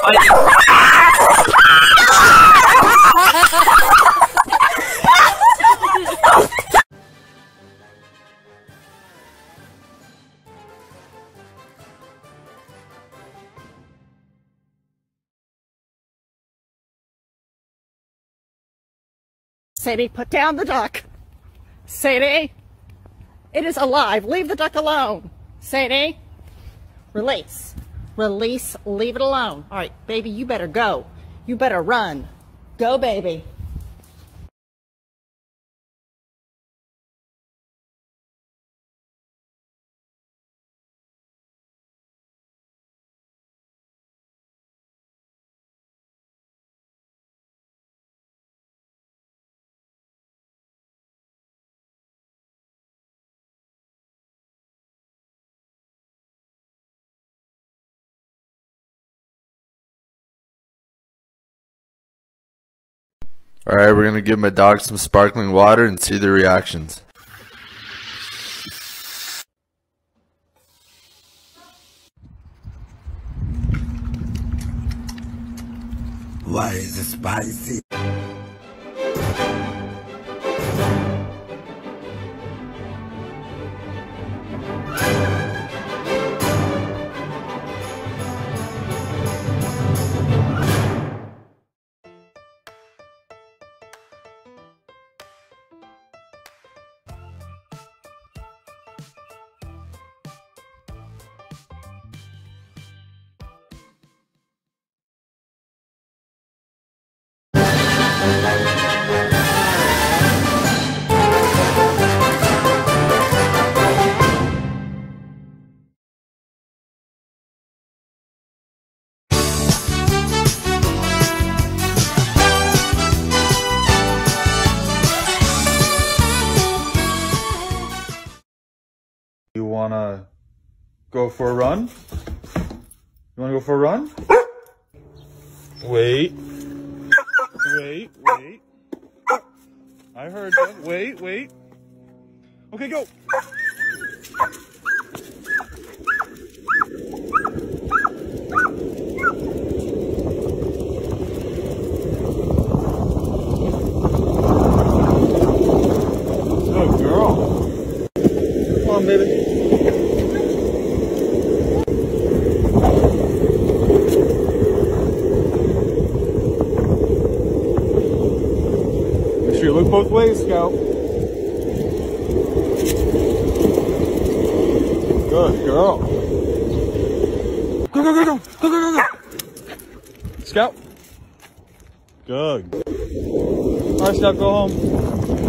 Sadie, put down the duck. Sadie, it is alive. Leave the duck alone. Sadie, release. Release, leave it alone. All right, baby, you better go. You better run. Go, baby. Alright, we're gonna give my dog some sparkling water and see the reactions. Why is it spicy? You wanna go for a run? You wanna go for a run? Wait. Wait. I heard you. Wait. Okay, go. Good girl. Come on, baby. Make sure you look both ways, Scout. Good girl. Go. Scout. Good. All right, Scout, go home.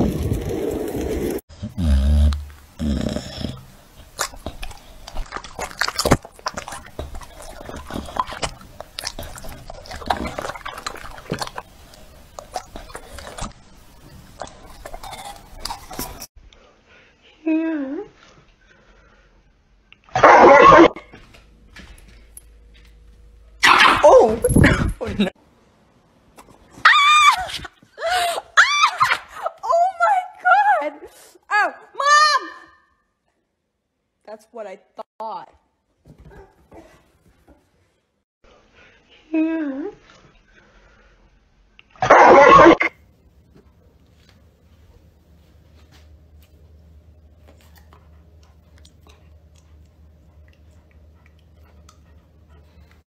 Oh! Oh, no. Oh my God! Oh, Mom! That's what I thought.